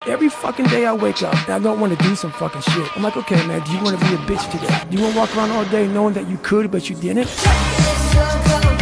Every fucking day I wake up and I don't want to do some fucking shit. I'm like, okay, man, do you want to be a bitch today? Do you want to walk around all day knowing that you could, but you didn't?